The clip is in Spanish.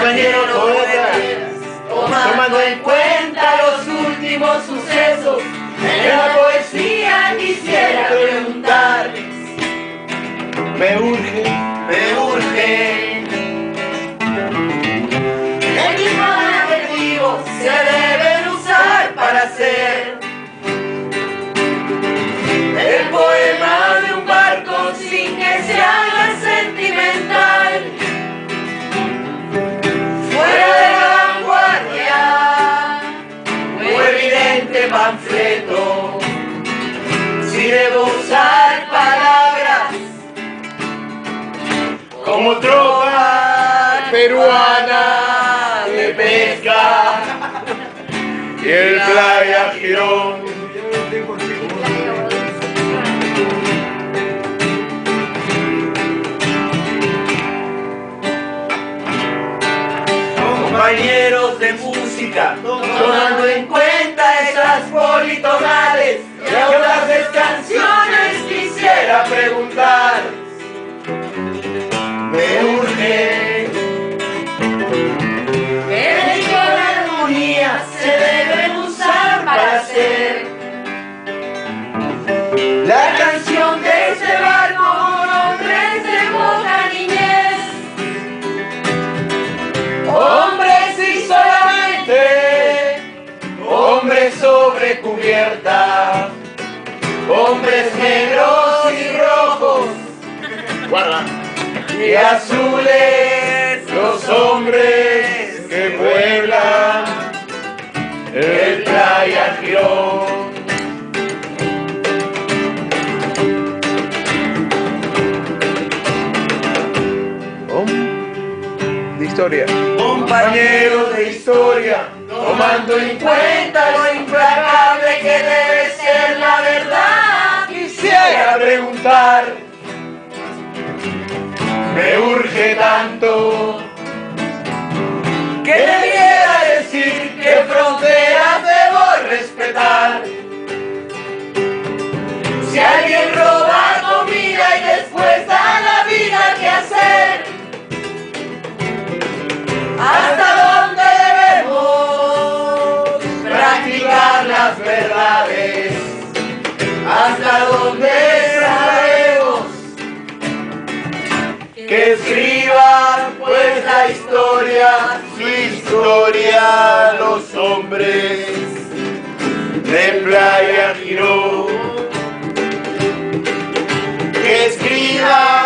compañeros poetas, tomando en cuenta los últimos sucesos, en la poesía quisiera preguntarles, me urge, ¿qué tipo de adjetivos se deben usar para hacer el poema de un barco sin que se haga sentimental? Fuera de la vanguardia o evidente panfleto, si debo usar palabras como tropa peruana de pesca y el Playa Girón. Compañeros de música, tomando en cuenta esas politonales y audaces canciones, quisiera preguntar, me urge, ¿qué tipo de armonías se deben usar para hacer la canción de este barco con hombres de poca niñez? Hombres y solamente hombres sobre cubierta, hombres negros y rojos, guarda, y azules, los hombres que pueblan el Playa Girón. De historia. Compañeros de historia, tomando en cuenta lo implacable que debe ser la verdad, quisiera preguntar, me urge tanto que debiera decir qué fronteras debo respetar. Si alguien roba comida y después da la vida que hacer, ¿hasta dónde debemos practicar las verdades? ¿Hasta dónde sabemos que escriban pues la historia, su historia, los hombres de Playa Girón? Que escriban